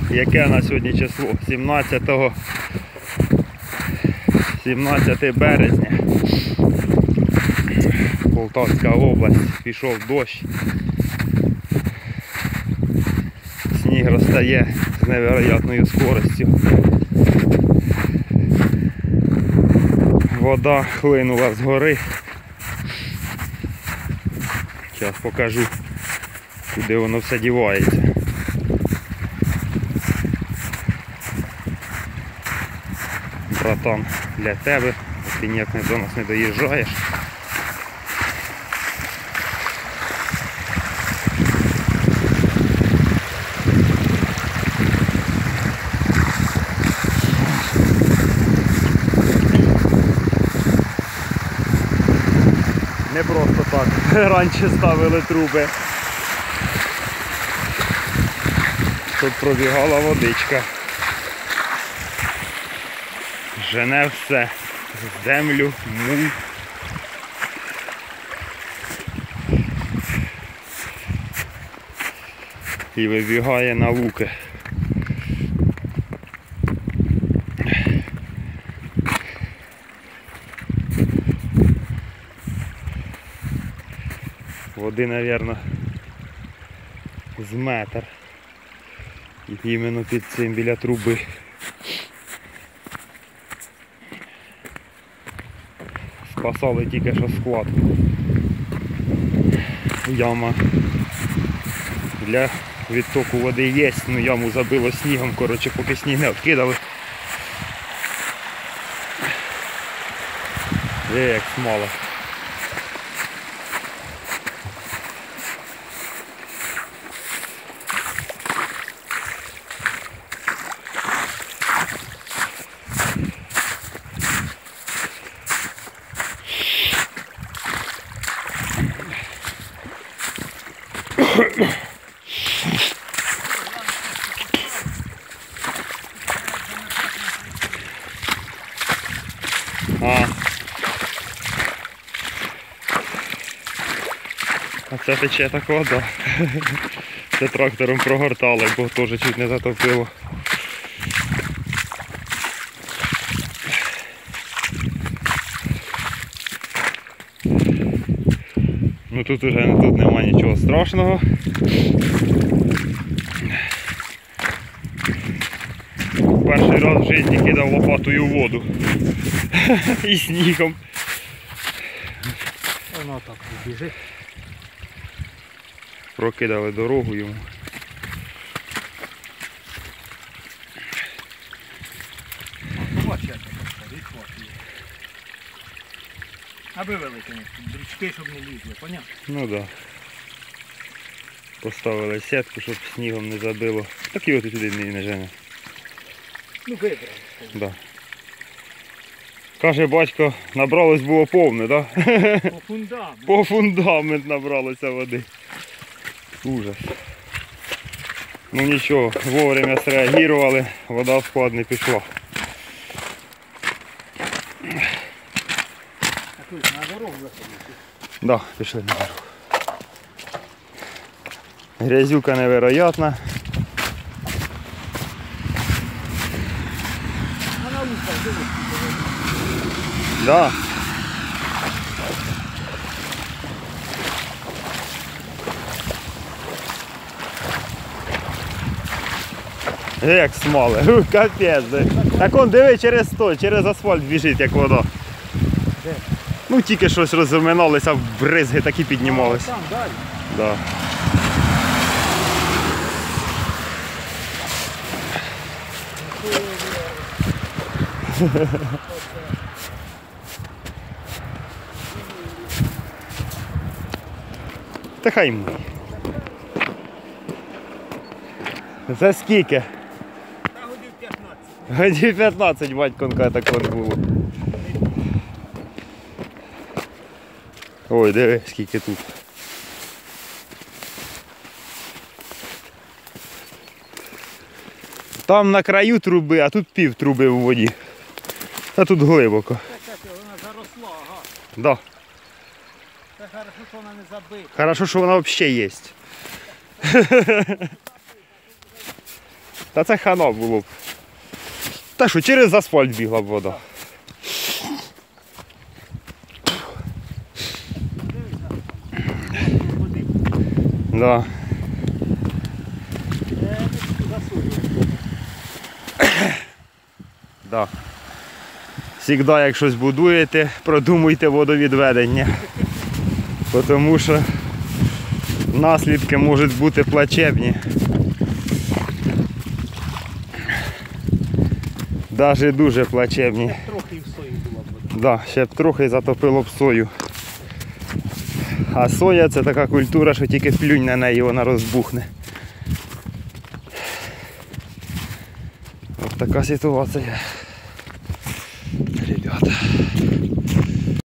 Яке на сьогодні число? 17 березня. Полтавська область. Пішов дощ. Сніг розтає з невероятною скоростю. Вода хлинула з гори. Зараз покажу, куди воно все дівається. Братан, для тебе, ти ніяк до нас не доїжджаєш. Не просто так, раніше ставили труби, щоб пробігала водичка. Жене все, землю, муль. І вибігає на луки. Води, мабуть, з метр. І іменно під цим, біля труби. Спасали тільки що склад. Яма для відтоку води є, ну яму забило снігом, коротше, поки сніг не відкидали. Як смола. А це тече так вода. Це трактором прогортали, бо теж чуть не затопило. Ну тут уже тут нема нічого страшного. Перший раз в житті кидав лопатою в воду. І снігом. Воно так біжить. Прокидали дорогу йому. Аби великі, дрючки, щоб не лізли, понятно? Ну так. Да. Поставили сітку, щоб снігом не забило. Так його тут туди не жене. Ну вибрали. Да. Каже батько, набралось було повне, так? Да? По фундамент. По фундамент набралося води. Ужас. Ну нічого, вовремя среагували, вода в склад не пішла. А тут на дорогу заходити? Так, да, пішли на дорогу. Грязюка невероятна. А на луках дивись. Да. Як смоли, капець. Так он диви через через асфальт біжить, як вода. Де? Ну тільки щось розминалися, бризги такі піднімалися. Там далі. Да. Та хай ми. Це скільки? Та годів 15. Годів 15 батьконка так от було. Ой, диви, скільки тут. Там на краю труби, а тут пів труби у воді. А тут глибоко. Це вона заросла, ага. Да. Це хорошо, що вона не забита. Хорошо, що вона взагалі є. Та це хана було б. Та що, через асфальт бігла б вода. Да. Да. Всігда, як щось будуєте, продумуйте водовідведення. Тому що наслідки можуть бути плачевні. Навіть дуже плачевні. Трохи і в сої була вода. Да, ще б трохи затопило б сою. А соя це така культура, що тільки плюнь на неї, вона розбухне. Ось така ситуація. Ребята.